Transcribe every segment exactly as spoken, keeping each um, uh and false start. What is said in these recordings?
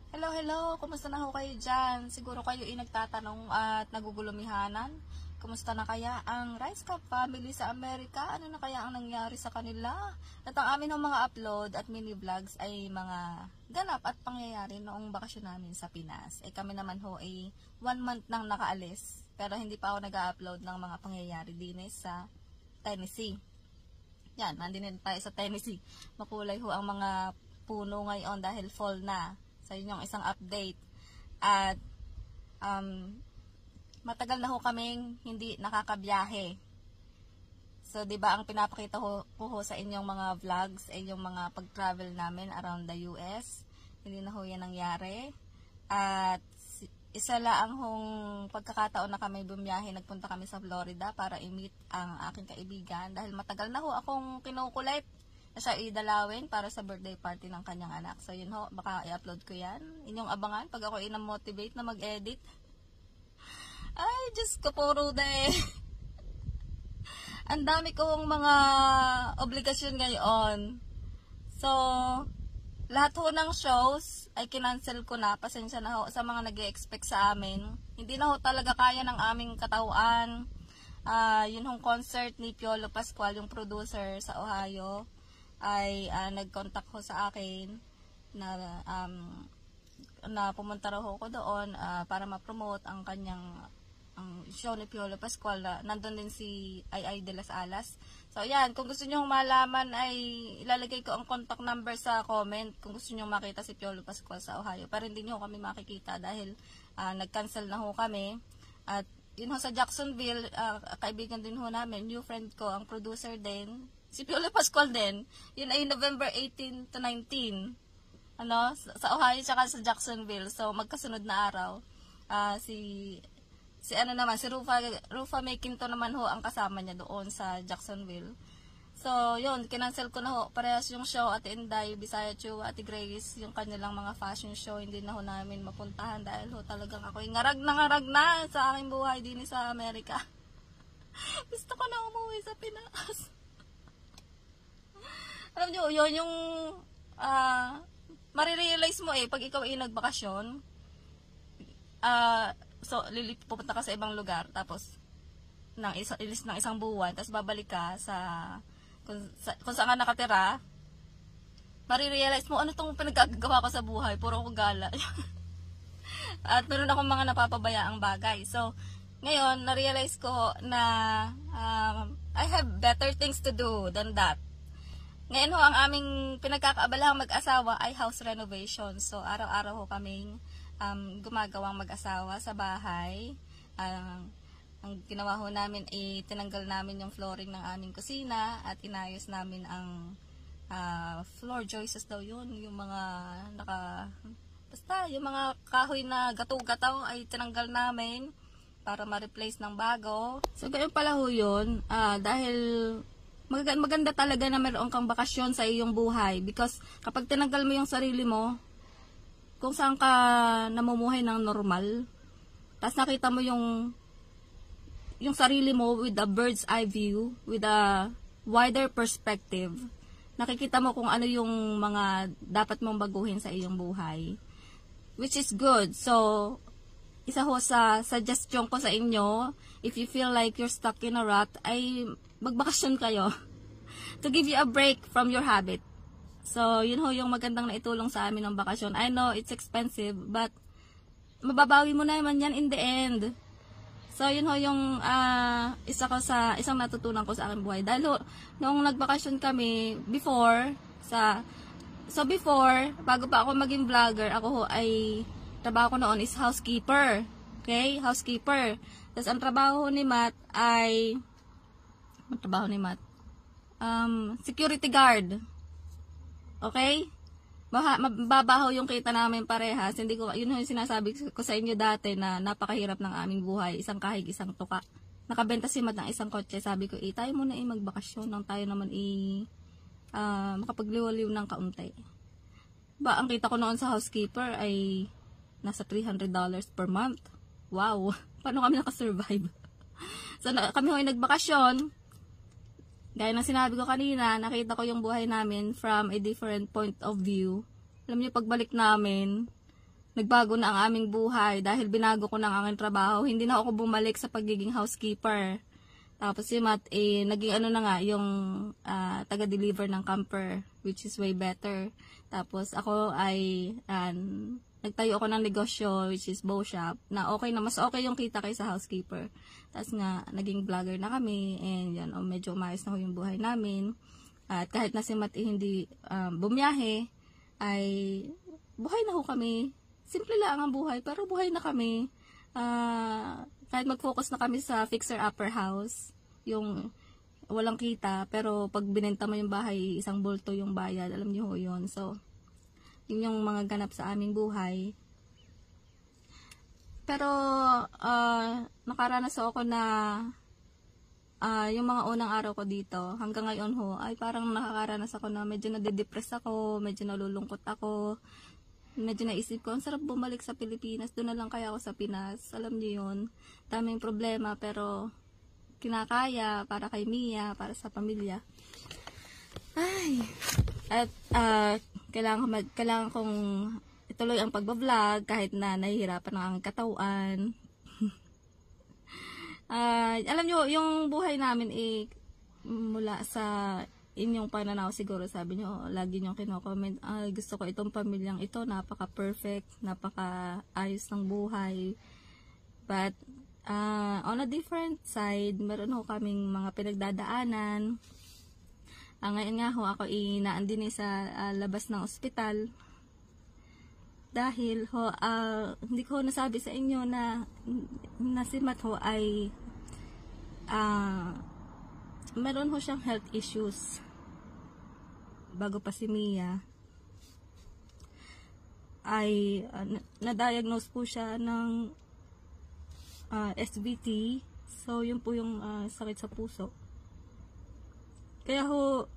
Hello, hello! Kumusta na ho kayo dyan? Siguro kayo ay nagtatanong at nagugulumihanan. Kumusta na kaya ang Rice Cup family sa Amerika? Ano na kaya ang nangyari sa kanila? At ang amin ng mga upload at mini vlogs ay mga ganap at pangyayari noong bakasyon namin sa Pinas. Eh kami naman ho ay one month nang nakaalis. Pero hindi pa ako nag-upload ng mga pangyayari din sa Tennessee. Yan, nandun tayo sa Tennessee. Makulay ho ang mga puno ngayon dahil fall na. So, yun yung isang update. At, um, matagal na ho kaming hindi nakakabiyahe. So, di ba ang pinapakita ko, ko ho sa inyong mga vlogs ay yung mga pag-travel namin around the U S. Hindi na ho yan nangyari. At, isa lang hong pagkakataon na kami bumiyahe, nagpunta kami sa Florida para i-meet ang aking kaibigan. Dahil matagal na ho akong kinukulit na siya idalawin para sa birthday party ng kanyang anak. So yun ho, baka i-upload ko yan. Inyong abangan pag ako ina-motivate na mag-edit. Ay, Diyos ko, puro de. Ang dami kong mga obligasyon ngayon. So, lahat ho ng shows ay kinancel ko na. Pasensya na ho sa mga nag-e-expect sa amin. Hindi na ho talaga kaya ng aming katauan. Uh, yun hong concert ni Piolo Pascual, yung producer sa Ohio, ay uh, nag-contact ho sa akin na um, na pumunta raw ho ko doon uh, para ma-promote ang kanyang ang show ni Piolo Pascual. Na nandun din si Ay Ay de las Alas. So yan, kung gusto niyo malaman ay ilalagay ko ang contact number sa comment kung gusto niyo makita si Piolo Pascual sa Ohio. Pero hindi niyo kami makikita dahil uh, nag-cancel na ho kami. At yun ho sa Jacksonville, uh, kaibigan din ho namin, new friend ko, ang producer din, si Piolo Pascual din. Yun ay November eighteen to nineteen. Ano? Sa Ohio tsaka sa Jacksonville. So, magkasunod na araw. Uh, si, si ano naman, si Rufa, Rufa Makinto naman ho ang kasama niya doon sa Jacksonville. So, yun, kinancel ko na ho. Parehas yung show, Ate Inday, Bisaya Chu, Ate Grace, yung kanilang mga fashion show, hindi na ho namin mapuntahan dahil ho talagang ako yung ngarag na ngarag na sa aking buhay din sa Amerika. Gusto ko na umuwi sa Pinas. Alam nyo, yun yung uh, marirealize mo eh, pag ikaw ay nagbakasyon, uh, so, lilip, pupunta ka sa ibang lugar, tapos, ng isa, ilis ng isang buwan, tapos babalik ka sa, kung, sa, kung saan ka nakatira, marirealize mo, ano itong pinagagawa ko sa buhay, puro ko gala. At meron akong mga napapabayaang bagay. So, ngayon, na-realize ko na um, I have better things to do than that. Ngayon ho, ang aming pinagkakaabalahang mag-asawa ay house renovation. So, araw-araw ho kaming um, gumagawang mag-asawa sa bahay. Um, ang ginawa ho namin ay tinanggal namin yung flooring ng aming kusina at inayos namin ang uh, floor joists daw yun. Yung mga naka... Basta, yung mga kahoy na gato-gataw ay tinanggal namin para ma-replace ng bago. So, ganyan pala ho yun. Uh, dahil... maganda talaga na meron kang bakasyon sa iyong buhay because kapag tinanggal mo yung sarili mo kung saan ka namumuhay ng normal, tapos nakita mo yung yung sarili mo with a bird's eye view, with a wider perspective, nakikita mo kung ano yung mga dapat mong baguhin sa iyong buhay, which is good. So isa ho sa suggestion ko sa inyo, if you feel like you're stuck in a rut, ay magbakasyon kayo to give you a break from your habit. So, yun ho yung magandang naitulong sa amin ng bakasyon. I know it's expensive, but mababawi mo naman yan in the end. So, yun ho yung uh, isa ko sa, isang natutunan ko sa aking buhay. Dahil ho, noong nagbakasyon kami, before, sa, so before, bago pa ako maging vlogger, ako ho ay, trabaho ko noon is housekeeper. Okay? Housekeeper. Tapos, ang trabaho ni Matt ay, ang trabaho ni Matt, um, security guard. Okay? Mababaho yung kita namin parehas. Hindi ko, yun yung sinasabi ko sa inyo dati na napakahirap ng aming buhay. Isang kahig, isang tuka. Nakabenta si Matt ng isang kotse. Sabi ko, eh, tayo muna eh, magbakasyon nang tayo naman eh, uh, makapagliwaliw ng kaunti. Ba, ang kita ko noon sa housekeeper ay nasa three hundred dollars per month. Wow! Paano kami nakasurvive? So, na, kami ho'y nagbakasyon. Gaya ng sinabi ko kanina, nakita ko yung buhay namin from a different point of view. Alam niyo, pagbalik namin, nagbago na ang aming buhay dahil binago ko na ang aking trabaho. Hindi na ako bumalik sa pagiging housekeeper. Tapos si Matt, eh, naging ano na nga, yung uh, taga-deliver ng camper, which is way better. Tapos ako ay, uh, nagtayo ako ng negosyo, which is bow shop, na okay na, mas okay yung kita kaysa housekeeper. Tapos nga, naging vlogger na kami, and yan, oh, medyo umayos na ko yung buhay namin. At kahit na si Matt eh, hindi um, bumiyahe, ay buhay na ho kami. Simple lang ang buhay, pero buhay na kami. Ah... Uh, kahit mag-focus na kami sa fixer-upper house, yung walang kita, pero pag binenta mo yung bahay, isang bulto yung bayad, alam niyo ho yun. So, yun yung mga ganap sa aming buhay. Pero, uh, nakaranas ako na, uh, yung mga unang araw ko dito, hanggang ngayon ho, ay parang nakakaranas ako na medyo nade-depress ako, medyo nalulungkot ako, medyo naisip ko, ang sarap bumalik sa Pilipinas, doon na lang kaya ako sa Pinas. Alam niyo yun, daming problema, pero kinakaya para kay Mia, para sa pamilya. Ay, at uh, kailangan, mag, kailangan kong ituloy ang pagbablog kahit na nahihirapan ang aking katawan. uh, alam niyo, yung buhay namin eh, mula sa inyong pananaw siguro, sabi nyo, lagi nyo kino-comment, ay gusto ko itong pamilyang ito, napaka-perfect, napaka-ayos ng buhay. But, uh, on a different side, meron ho kaming mga pinagdadaanan. Uh, ngayon nga ho, ako inaan din eh sa uh, labas ng ospital. Dahil ho, uh, hindi ko nasabi sa inyo na, na si Matt ho ay, uh, meron ho siyang health issues. Bago pa si Mia, ay uh, na-diagnose po siya ng uh, S V T. So, yun po yung uh, sakit sa puso. Kaya ho,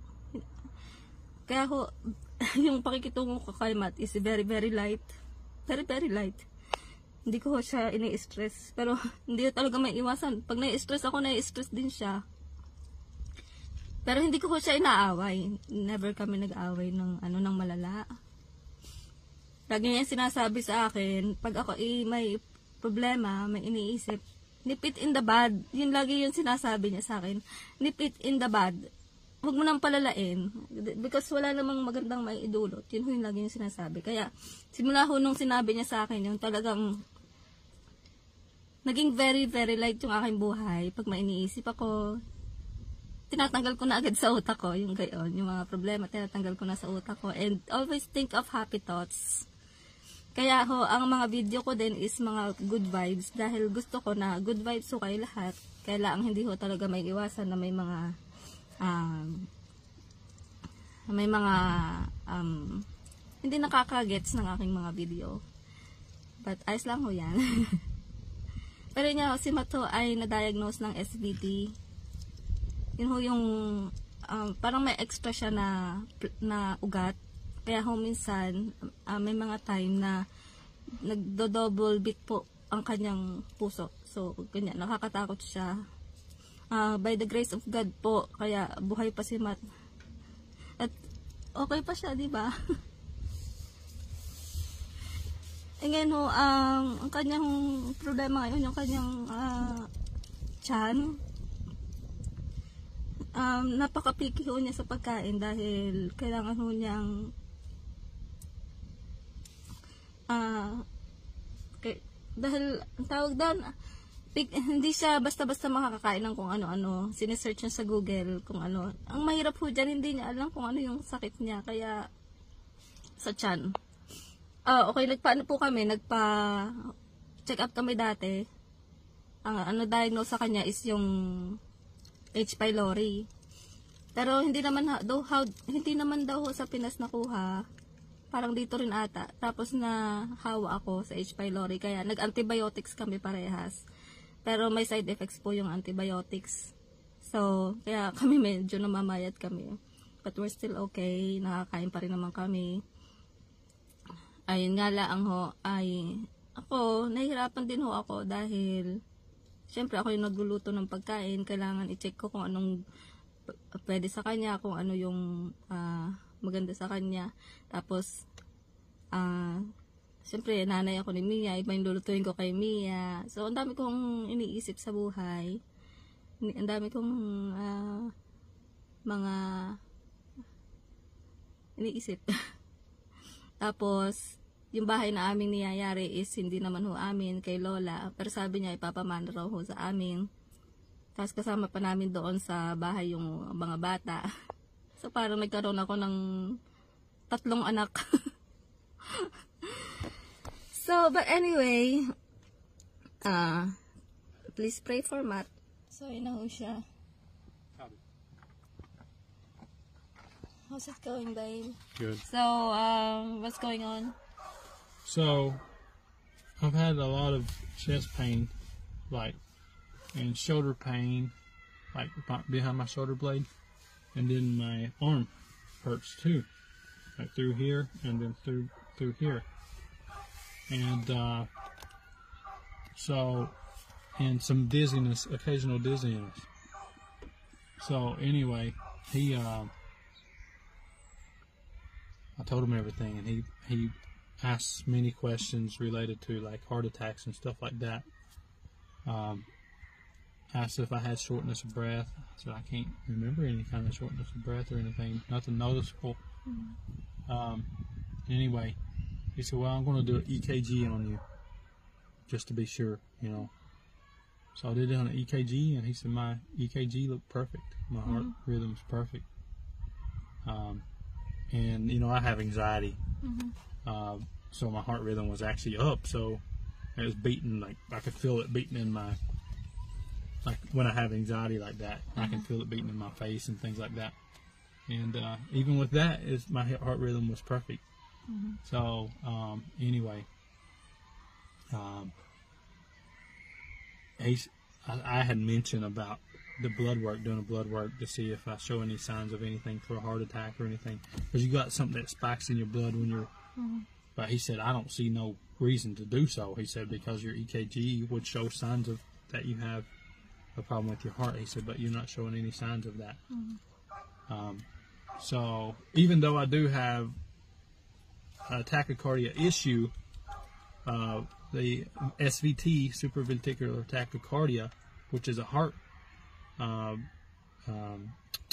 kaya ho, yung pakikitungo ko kay Matt is very, very light. Very, very light. Hindi ko ho siya ini-stress. Pero, hindi talaga may iwasan. Pag nai-stress ako, nai-stress din siya. Pero hindi ko po siya inaaway. Never kami nag-away ng ano ng malala. Lagi niya sinasabi sa akin, pag ako eh, may problema, may iniisip, nip it in the bud. Yun lagi yung sinasabi niya sa akin. Nip it in the bud. Huwag mo nang palalain. Because wala namang magandang may idulot. Yun yung lagi yung sinasabi. Kaya, simula ho nung sinabi niya sa akin, yung talagang naging very, very light yung aking buhay. Pag may iniisip ako, tinatanggal ko na agad sa utak ko, yung gayon, yung mga problema, tinatanggal ko na sa utak ko, and always think of happy thoughts. Kaya ho, ang mga video ko din is mga good vibes, dahil gusto ko na good vibes ho kayo lahat, kaya lang hindi ho talaga may iwasan na may mga, um, may mga, um, hindi nakakagets ng aking mga video. But, ayos lang ho yan. Pero yun ho, si Matt ay na-diagnose ng S V T. Yun ho yung um, parang may extra siya na, na ugat. Kaya ho minsan uh, may mga time na nagdo-double beat po ang kanyang puso. So, ganyan, nakakatakot siya. Uh, by the grace of God po, kaya buhay pa si Matt. At okay pa siya, di ba? E ngayon ho, um, ang kanyang problema ngayon, yung kanyang uh, tiyan. Um, napaka-picky ho niya sa pagkain dahil kailangan ho niyang uh, kay, dahil ang tawag doon, hindi siya basta-basta makakakain ng kung ano-ano. Sinesearch niya sa Google kung ano. Ang mahirap ho dyan, hindi niya alam kung ano yung sakit niya. Kaya sa tiyan. Ah, okay, nagpaano po kami, nagpa-check up kami dati. Ang ano diagnose sa kanya is yung H. pylori. Pero hindi naman daw how, hindi naman daw sa Pinas nakuha. Parang dito rin ata. Tapos na hawa ako sa H. pylori kaya nag-antibiotics kami parehas. Pero may side effects po yung antibiotics. So, kaya kami medyo namamayat kami. But we're still okay. Nakakain pa rin naman kami. Ayun nga lang ho, ay ako, nahihirapan din ho ako dahil syempre ako yung nagluluto ng pagkain, kailangan i-check ko kung anong pwede sa kanya, kung ano yung uh, maganda sa kanya. Tapos, uh, siyempre, nanay ako ni Mia, iba yung lulutuin ko kay Mia. So, ang dami kong iniisip sa buhay. Ang dami kong uh, mga iniisip. Tapos, yung bahay na aming niyayari is hindi naman ho amin kay Lola. Pero sabi niya, ipapamana raw ho sa amin. Tapos kasama pa namin doon sa bahay yung mga bata. So, parang nagkaroon ako ng tatlong anak. So, but anyway, uh, please pray for Matt. So, yun na ho siya. How's it going, babe? Good. So, um, what's going on? So, I've had a lot of chest pain, like, and shoulder pain, like behind my shoulder blade, and then my arm hurts too, like through here and then through through here, and uh, so, and some dizziness, occasional dizziness. So anyway, he, uh, I told him everything, and he he. asked many questions related to like heart attacks and stuff like that. Um, asked if I had shortness of breath. I said I can't remember any kind of shortness of breath or anything, nothing noticeable. Mm-hmm. Um, anyway, he said, well, I'm going to do an E K G on you just to be sure, you know. So I did it on an E K G, and he said my E K G looked perfect. My heart mm-hmm. rhythm's perfect. Um, and, you know, I have anxiety. Mm-hmm. Uh, so my heart rhythm was actually up, so it was beating, like I could feel it beating in my, like when I have anxiety like that, mm-hmm. I can feel it beating in my face and things like that. And uh, even with that, is my heart rhythm was perfect. Mm-hmm. So um, anyway, um, he's, I, I had mentioned about the blood work, doing a blood work to see if I show any signs of anything for a heart attack or anything, because you got something that spikes in your blood when you're. Mm-hmm. But he said, I don't see no reason to do so. He said, because your E K G would show signs of that you have a problem with your heart. He said, but you're not showing any signs of that. Mm-hmm. Um, so even though I do have a tachycardia issue, uh, the S V T, supraventricular tachycardia, which is a heart uh, um,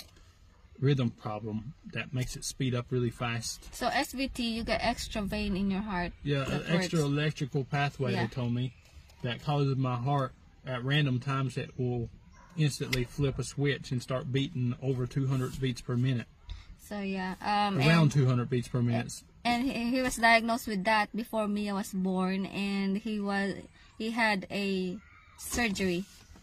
rhythm problem that makes it speed up really fast. So S V T, you get extra vein in your heart. Yeah, an extra electrical pathway, yeah. They told me, that causes my heart at random times that will instantly flip a switch and start beating over two hundred beats per minute. So yeah, um, around two hundred beats per minute. And he, he was diagnosed with that before Mia was born, and he was he had a surgery.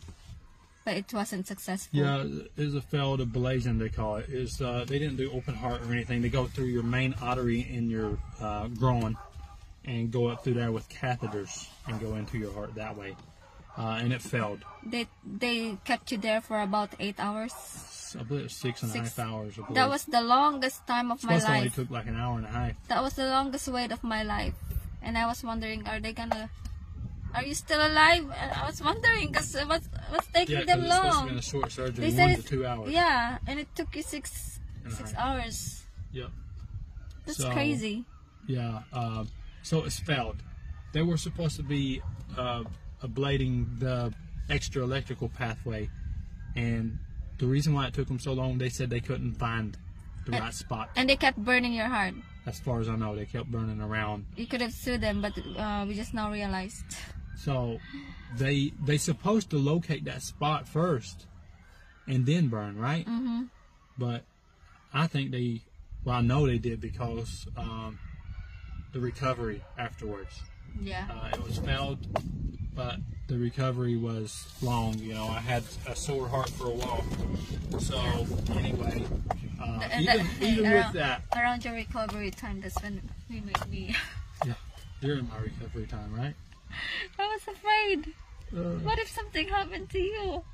But it wasn't successful. Yeah, it's a failed ablation, they call it. It's, uh, they didn't do open heart or anything. They go through your main artery in your uh, groin and go up through there with catheters and go into your heart that way. Uh, and it failed. They they kept you there for about eight hours? I believe it was six and six. a half hours. I that was the longest time of my life. It only took like an hour and a half. That was the longest wait of my life. And I was wondering, are they gonna... Are you still alive? I was wondering because what's, what's taking yeah, them it's long? Yeah, it's been a short surgery, they one to two hours. Yeah, and it took you six six hours. Yep. That's so, crazy. Yeah, uh, so it's failed. They were supposed to be uh, ablating the extra electrical pathway, and the reason why it took them so long, they said they couldn't find the and, right spot. And they kept burning your heart. As far as I know, they kept burning around. You could have sued them, but uh, we just now realized. So they they supposed to locate that spot first and then burn, right? Mm-hmm. But I think they, well, I know they did because um, the recovery afterwards. Yeah. Uh, it was failed, but the recovery was long. You know, I had a sore heart for a while. So anyway, uh, the, even, the, even around, with that. Around your recovery time, that's when we made me. Yeah, during my recovery time, right? I was afraid. Uh, what if something happened to you?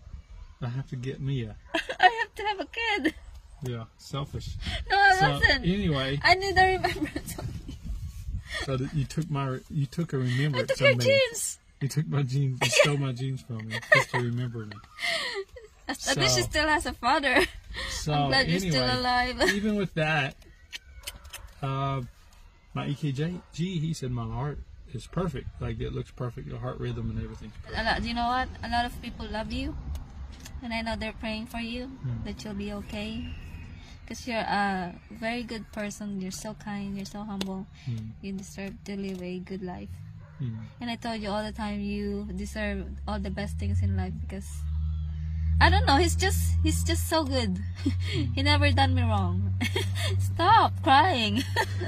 I have to get Mia. I have to have a kid. Yeah, selfish. No, I so, wasn't. Anyway. I need a remembrance of me. So that you took my, you took a remembrance I took your of me. jeans. You took my jeans, you stole my jeans from me just to remember me. At so, least she still has a father. So I'm glad anyway, you're still alive. Even with that, uh, my E K G, he said my heart is perfect. Like, it looks perfect. The heart rhythm and everything's perfect. A lot, you know what? A lot of people love you, and I know they're praying for you Mm. that you'll be okay. Because you're a very good person. You're so kind. You're so humble. Mm. You deserve to live a good life. Mm. And I told you all the time, you deserve all the best things in life because I don't know. He's just he's just so good. He never done me wrong. Stop crying.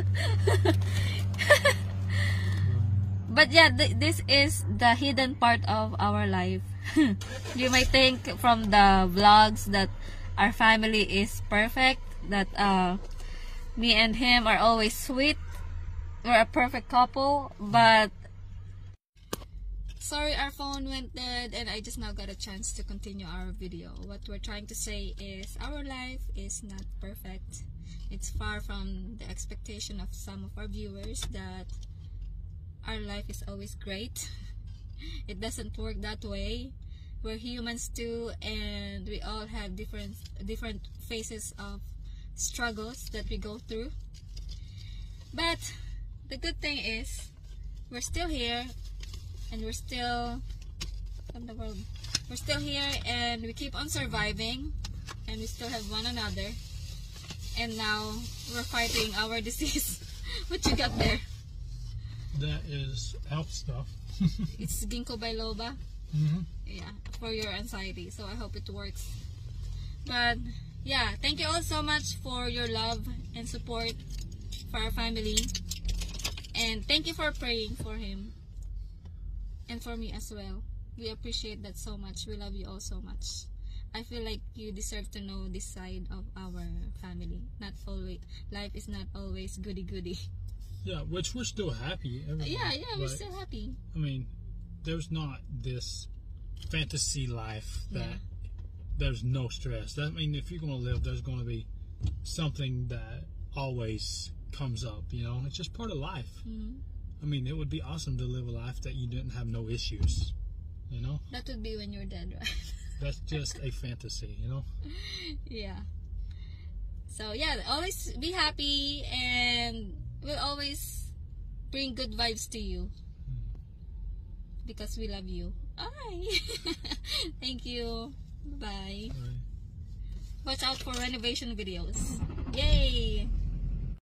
But yeah, th this is the hidden part of our life. You might think from the vlogs that our family is perfect, that uh, me and him are always sweet. We're a perfect couple, but sorry, our phone went dead and I just now got a chance to continue our video. What we're trying to say is our life is not perfect. It's far from the expectation of some of our viewers that our life is always great. It doesn't work that way. We're humans too, and we all have different different phases of struggles that we go through. But the good thing is we're still here, and we're still from the world. We're still here, and we keep on surviving, and we still have one another. And now we're fighting our disease. What you got there? That is health stuff. It's ginkgo biloba. Mm-hmm. Yeah, for your anxiety. So I hope it works. But yeah, thank you all so much for your love and support for our family. And thank you for praying for him. And for me as well. We appreciate that so much. We love you all so much. I feel like you deserve to know this side of our family. Not always, life is not always goody goody. Yeah, which we're still happy. Everyone. Yeah, yeah, we're But, still happy. I mean, there's not this fantasy life that Yeah. there's no stress. That, I mean, if you're going to live, there's going to be something that always comes up, you know? It's just part of life. Mm. I mean, it would be awesome to live a life that you didn't have no issues, you know? That would be when you're dead, right? That's just a fantasy, you know? Yeah. So yeah, always be happy, and we'll always bring good vibes to you because we love you. Bye. Thank you. Bye. Right. Watch out for renovation videos. Yay!